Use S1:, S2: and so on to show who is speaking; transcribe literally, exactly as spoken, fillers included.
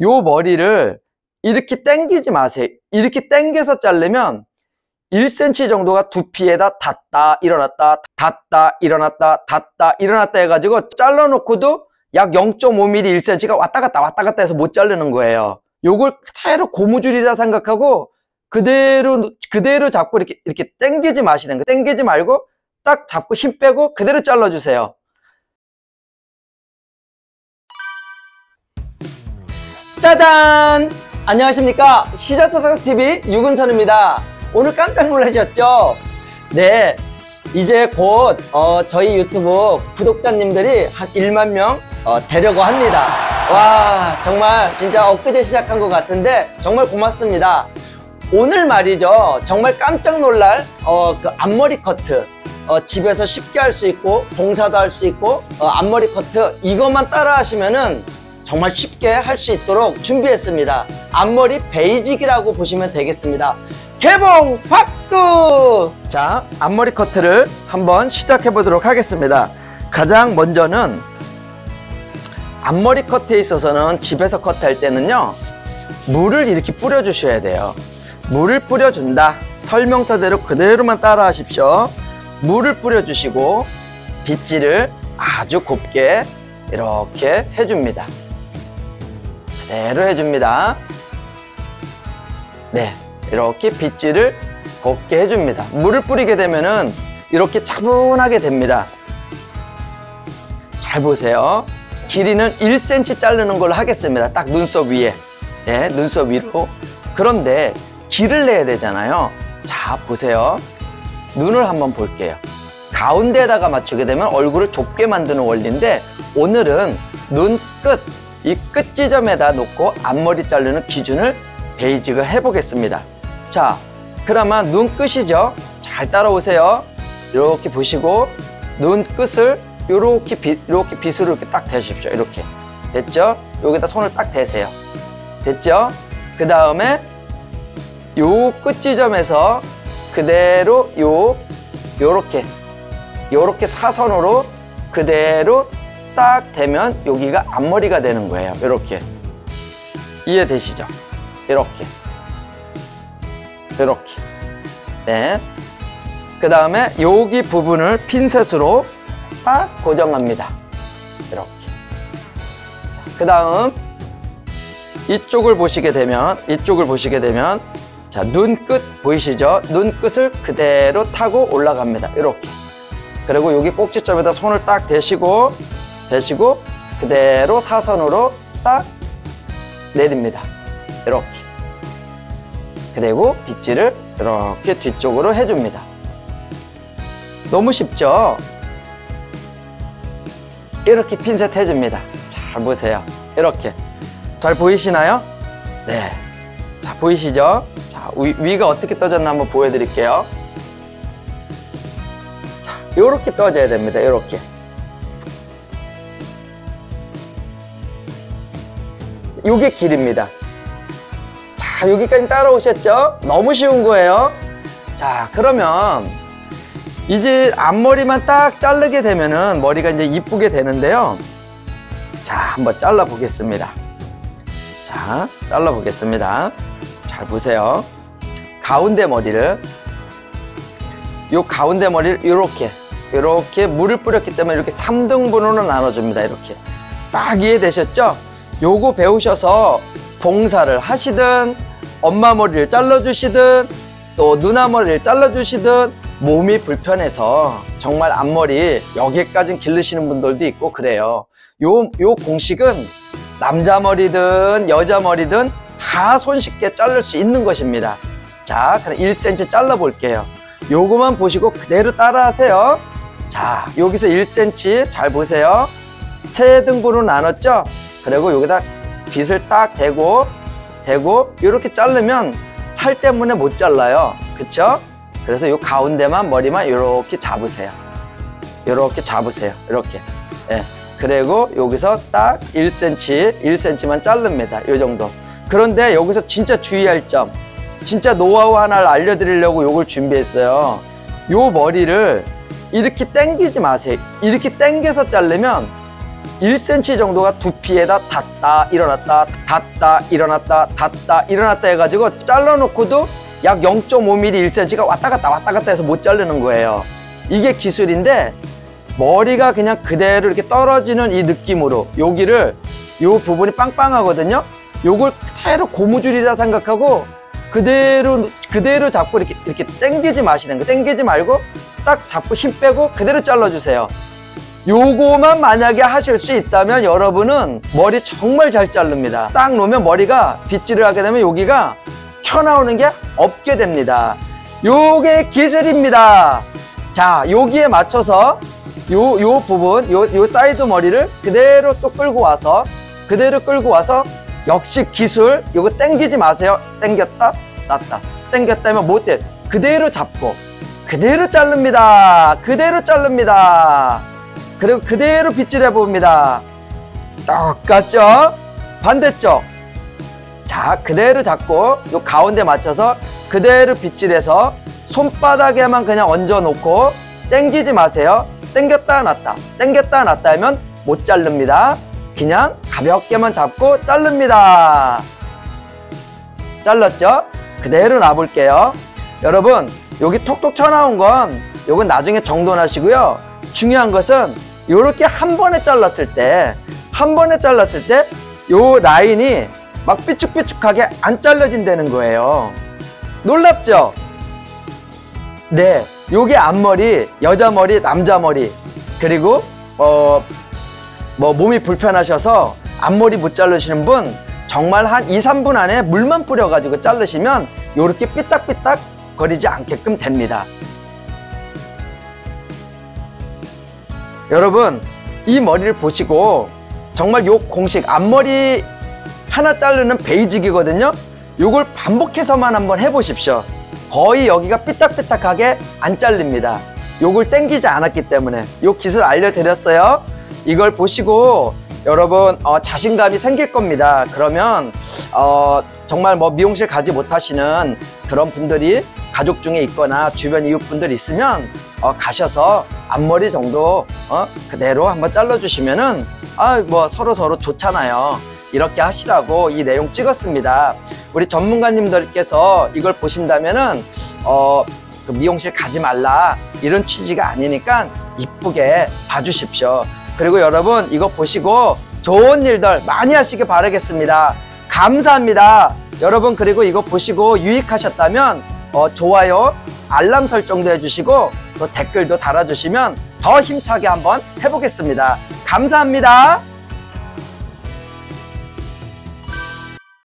S1: 요 머리를 이렇게 당기지 마세요. 이렇게 당겨서 자르면 일 센티미터 정도가 두피에다 닿다 일어났다 닿다 일어났다 닿다 일어났다 해가지고 잘라놓고도 약 영 점 오 밀리미터 일 센티미터가 왔다 갔다 왔다 갔다 해서 못 자르는 거예요. 요걸 그대로 고무줄이라 생각하고 그대로 그대로 잡고 이렇게 이렇게 당기지 마시는 거예요. 당기지 말고 딱 잡고 힘 빼고 그대로 잘라주세요. 짜잔! 안녕하십니까? 시작사닥티비 유근선입니다. 오늘 깜짝 놀라셨죠? 네, 이제 곧 어, 저희 유튜브 구독자님들이 한 일만 명 어, 되려고 합니다. 와, 정말 진짜 엊그제 시작한 것 같은데 정말 고맙습니다. 오늘 말이죠, 정말 깜짝 놀랄 어, 그 앞머리 커트, 어, 집에서 쉽게 할 수 있고 봉사도 할 수 있고 어, 앞머리 커트 이것만 따라 하시면은 정말 쉽게 할 수 있도록 준비했습니다. 앞머리 베이직이라고 보시면 되겠습니다. 개봉 박두! 자, 앞머리 커트를 한번 시작해 보도록 하겠습니다. 가장 먼저는 앞머리 커트에 있어서는 집에서 커트할 때는요, 물을 이렇게 뿌려 주셔야 돼요. 물을 뿌려 준다, 설명서대로 그대로만 따라 하십시오. 물을 뿌려 주시고 빗질을 아주 곱게 이렇게 해줍니다. 그대로 해줍니다. 네, 이렇게 빗질을 곱게 해줍니다. 물을 뿌리게 되면은 이렇게 차분하게 됩니다. 잘 보세요. 길이는 일 센티미터 자르는 걸로 하겠습니다. 딱 눈썹 위에, 네, 눈썹 위로. 그런데 길을 내야 되잖아요. 자, 보세요. 눈을 한번 볼게요. 가운데에다가 맞추게 되면 얼굴을 좁게 만드는 원리인데, 오늘은 눈 끝, 이 끝 지점에다 놓고 앞머리 자르는 기준을 베이직을 해보겠습니다. 자, 그러면 눈 끝이죠. 잘 따라오세요. 이렇게 보시고 눈 끝을 이렇게 빗, 이렇게 빗으로 이렇게 딱 대십시오. 이렇게 됐죠? 여기다 손을 딱 대세요. 됐죠? 그 다음에 요 끝 지점에서 그대로 요 요렇게 요렇게 사선으로 그대로 딱 대면 여기가 앞머리가 되는 거예요. 이렇게 이해되시죠? 이렇게 이렇게. 네. 그 다음에 여기 부분을 핀셋으로 딱 고정합니다. 이렇게. 그 다음 이쪽을 보시게 되면 이쪽을 보시게 되면 자, 눈끝 보이시죠? 눈끝을 그대로 타고 올라갑니다. 이렇게. 그리고 여기 꼭지점에다 손을 딱 대시고 대시고 그대로 사선으로 딱 내립니다. 이렇게. 그리고 빗질을 이렇게 뒤쪽으로 해줍니다. 너무 쉽죠? 이렇게 핀셋 해줍니다. 잘 보세요. 이렇게. 잘 보이시나요? 네. 자, 보이시죠? 자, 위, 위가 어떻게 떠졌나 한번 보여드릴게요. 자, 요렇게 떠져야 됩니다. 요렇게. 요게 길입니다. 자, 여기까지 따라오셨죠? 너무 쉬운 거예요. 자, 그러면 이제 앞머리만 딱 자르게 되면은 머리가 이제 이쁘게 되는데요. 자, 한번 잘라 보겠습니다. 자, 잘라 보겠습니다. 잘 보세요. 가운데 머리를 요 가운데 머리를 이렇게 이렇게 물을 뿌렸기 때문에 이렇게 삼 등분으로 나눠줍니다. 이렇게 딱 이해되셨죠? 요거 배우셔서 봉사를 하시든 엄마 머리를 잘라주시든 또 누나 머리를 잘라주시든 몸이 불편해서 정말 앞머리 여기까지 기르시는 분들도 있고 그래요. 요, 요 공식은 남자 머리든 여자 머리든 다 손쉽게 자를 수 있는 것입니다. 자, 그럼 일 센티미터 잘라 볼게요. 요거만 보시고 그대로 따라 하세요. 자, 여기서 일 센티미터 잘 보세요. 세 등분으로 나눴죠? 그리고 여기다 빗을 딱 대고 대고 이렇게 자르면 살 때문에 못 잘라요. 그쵸? 그래서 요 가운데만 머리만 이렇게 잡으세요. 이렇게 잡으세요. 이렇게. 예. 그리고 여기서 딱 일 센티미터, 일 센티미터만 자릅니다. 요 정도. 그런데 여기서 진짜 주의할 점, 진짜 노하우 하나를 알려드리려고 요걸 준비했어요. 요 머리를 이렇게 당기지 마세요. 이렇게 당겨서 자르면 일 센티미터 정도가 두피에다 닿다 일어났다 닿다 일어났다 닿다 일어났다 해가지고 잘라놓고도 약 영 점 오 밀리미터 일 센티미터가 왔다 갔다 왔다 갔다 해서 못 자르는 거예요. 이게 기술인데, 머리가 그냥 그대로 이렇게 떨어지는 이 느낌으로, 여기를 요 부분이 빵빵하거든요. 요걸 그대로 고무줄이라 생각하고 그대로 그대로 잡고 이렇게 이렇게 당기지 마시는 거. 당기지 말고 딱 잡고 힘 빼고 그대로 잘라주세요. 요거만 만약에 하실 수 있다면 여러분은 머리 정말 잘 자릅니다. 딱 놓으면 머리가 빗질을 하게 되면 여기가 튀어나오는 게 없게 됩니다. 요게 기술입니다. 자, 여기에 맞춰서 요, 요 부분, 요, 요 사이드 머리를 그대로 또 끌고 와서, 그대로 끌고 와서, 역시 기술, 요거 당기지 마세요. 당겼다, 놨다. 당겼다 하면 못 돼. 그대로 잡고, 그대로 자릅니다. 그대로 자릅니다. 그리고 그대로 빗질해 봅니다. 똑같죠? 반대쪽. 자, 그대로 잡고, 요 가운데 맞춰서 그대로 빗질해서 손바닥에만 그냥 얹어 놓고 당기지 마세요. 당겼다 놨다 당겼다 놨다 하면 못 자릅니다. 그냥 가볍게만 잡고 자릅니다. 잘랐죠? 그대로 놔볼게요. 여러분, 여기 톡톡 튀어나온 건 요건 나중에 정돈하시고요. 중요한 것은 요렇게 한 번에 잘랐을 때 한 번에 잘랐을 때 요 라인이 막 삐쭉삐쭉하게 안 잘라진다는 거예요. 놀랍죠? 네, 요게 앞머리, 여자 머리, 남자 머리, 그리고 어, 뭐 몸이 불편하셔서 앞머리 못 자르시는 분 정말 한 이, 삼 분 안에 물만 뿌려가지고 자르시면 요렇게 삐딱삐딱 거리지 않게끔 됩니다. 여러분, 이 머리를 보시고 정말 요 공식 앞머리 하나 자르는 베이직이거든요. 요걸 반복해서만 한번 해보십시오. 거의 여기가 삐딱삐딱하게 안 잘립니다. 요걸 당기지 않았기 때문에 요 기술 알려드렸어요. 이걸 보시고 여러분 어, 자신감이 생길 겁니다. 그러면 어, 정말 뭐 미용실 가지 못하시는 그런 분들이 가족 중에 있거나 주변 이웃분들 있으면 어, 가셔서 앞머리 정도 어, 그대로 한번 잘라주시면은 아, 뭐 서로 서로 좋잖아요. 이렇게 하시라고 이 내용 찍었습니다. 우리 전문가님들께서 이걸 보신다면은 어, 그 미용실 가지 말라 이런 취지가 아니니까 이쁘게 봐주십시오. 그리고 여러분 이거 보시고 좋은 일들 많이 하시길 바라겠습니다. 감사합니다. 여러분, 그리고 이거 보시고 유익하셨다면 어, 좋아요, 알람 설정도 해주시고 또 댓글도 달아주시면 더 힘차게 한번 해보겠습니다. 감사합니다.